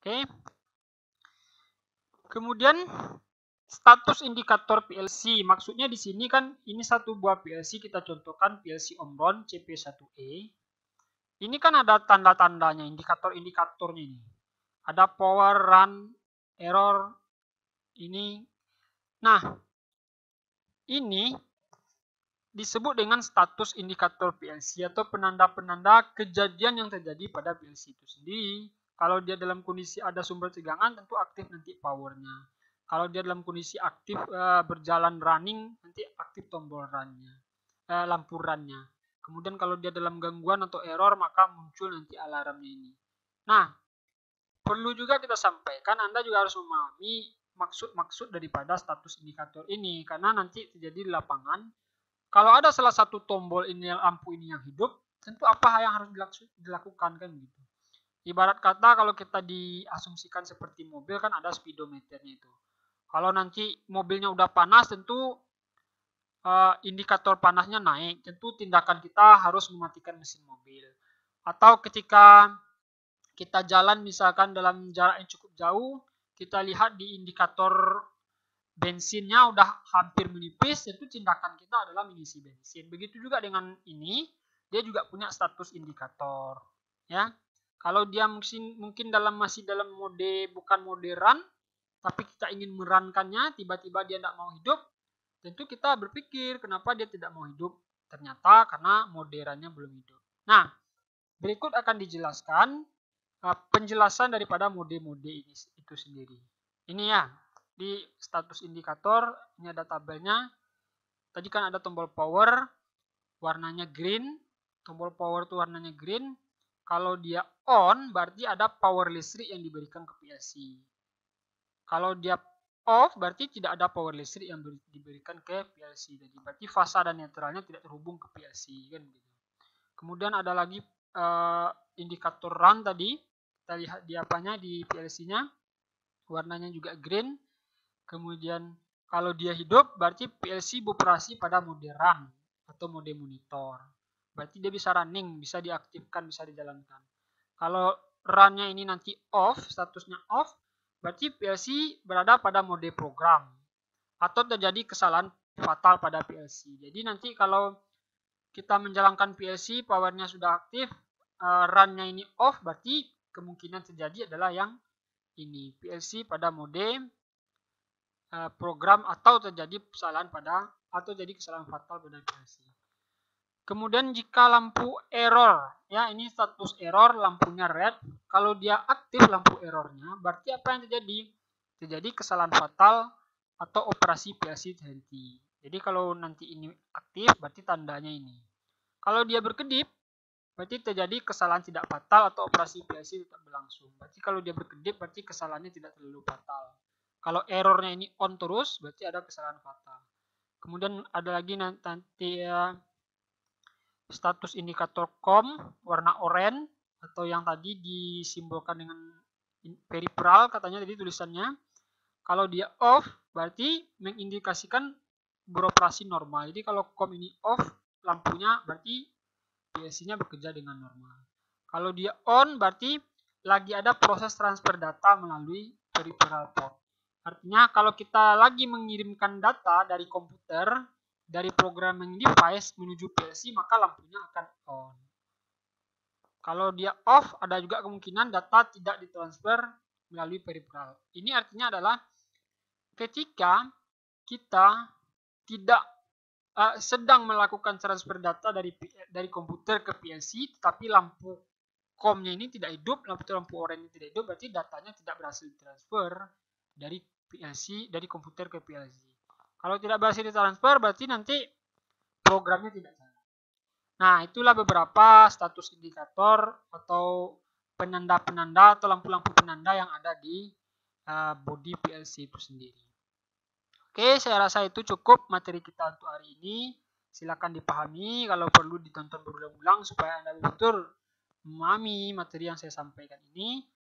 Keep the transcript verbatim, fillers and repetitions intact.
Oke. Kemudian status indikator P L C, maksudnya di sini kan ini satu buah P L C, kita contohkan P L C Omron C P satu E. Ini kan ada tanda-tandanya, indikator-indikatornya ini. Ada power, run, error, ini. Nah, ini disebut dengan status indikator P L C atau penanda-penanda kejadian yang terjadi pada P L C itu sendiri. Kalau dia dalam kondisi ada sumber tegangan, tentu aktif nanti powernya. Kalau dia dalam kondisi aktif uh, berjalan running, nanti aktif tombol runnya, uh, lampu runnya. Kemudian kalau dia dalam gangguan atau error, maka muncul nanti alarmnya ini. Nah, perlu juga kita sampaikan, Anda juga harus memahami maksud-maksud daripada status indikator ini, karena nanti terjadi di lapangan. Kalau ada salah satu tombol ini, lampu ini yang hidup, tentu apa yang harus dilakukan kan gitu. Ibarat kata kalau kita diasumsikan seperti mobil kan ada speedometernya itu. Kalau nanti mobilnya udah panas, tentu uh, indikator panasnya naik. Tentu tindakan kita harus mematikan mesin mobil. Atau ketika kita jalan misalkan dalam jarak yang cukup jauh, kita lihat di indikator bensinnya udah hampir menipis, tentu tindakan kita adalah mengisi bensin. Begitu juga dengan ini, dia juga punya status indikator. Ya. Kalau dia mungkin mungkin dalam masih dalam mode bukan mode run, tapi kita ingin merankannya, tiba-tiba dia tidak mau hidup, tentu kita berpikir kenapa dia tidak mau hidup. Ternyata karena mode runnya belum hidup. Nah, berikut akan dijelaskan uh, penjelasan daripada mode-mode ini itu sendiri. Ini ya, di status indikator ini ada tabelnya. Tadi kan ada tombol power, warnanya green. Tombol power itu warnanya green. Kalau dia on, berarti ada power listrik yang diberikan ke P L C. Kalau dia off, berarti tidak ada power listrik yang diberikan ke P L C. Jadi berarti fasa dan netralnya tidak terhubung ke P L C. Kan gitu. Kemudian ada lagi uh, indikator run tadi. Kita lihat di apanya, di P L C-nya. Warnanya juga green. Kemudian kalau dia hidup, berarti P L C beroperasi pada mode run atau mode monitor. Berarti dia bisa running, bisa diaktifkan, bisa dijalankan. Kalau run-nya ini nanti off, statusnya off, berarti P L C berada pada mode program. Atau terjadi kesalahan fatal pada P L C. Jadi nanti kalau kita menjalankan P L C, powernya sudah aktif, run-nya ini off, berarti kemungkinan terjadi adalah yang ini. P L C pada mode program atau terjadi kesalahan pada, atau jadi kesalahan fatal pada P L C. Kemudian jika lampu error, ya ini status error, lampunya red. Kalau dia aktif lampu errornya, berarti apa yang terjadi? Terjadi kesalahan fatal atau operasi P L C terhenti. Jadi kalau nanti ini aktif, berarti tandanya ini. Kalau dia berkedip, berarti terjadi kesalahan tidak fatal atau operasi P L C tetap berlangsung. Berarti kalau dia berkedip, berarti kesalahannya tidak terlalu fatal. Kalau errornya ini on terus, berarti ada kesalahan fatal. Kemudian ada lagi nanti ya, status indikator COM warna oranye atau yang tadi disimbolkan dengan peripheral katanya tadi tulisannya. Kalau dia off berarti mengindikasikan beroperasi normal. Jadi kalau COM ini off lampunya berarti P L C-nya bekerja dengan normal. Kalau dia on berarti lagi ada proses transfer data melalui peripheral port. Artinya kalau kita lagi mengirimkan data dari komputer, dari programming device menuju P L C, maka lampunya akan on. Kalau dia off, ada juga kemungkinan data tidak ditransfer melalui peripheral. Ini artinya adalah ketika kita tidak uh, sedang melakukan transfer data dari dari komputer ke P L C, tetapi lampu COM-nya ini tidak hidup, lampu lampu oranye ini tidak hidup, berarti datanya tidak berhasil ditransfer dari P L C, dari komputer ke P L C. Kalau tidak berhasil ditransfer, berarti nanti programnya tidak jalan. Nah, itulah beberapa status indikator atau penanda-penanda atau lampu-lampu penanda yang ada di uh, body P L C itu sendiri. Oke, saya rasa itu cukup materi kita untuk hari ini. Silakan dipahami, kalau perlu ditonton berulang-ulang supaya Anda betul memahami materi yang saya sampaikan ini.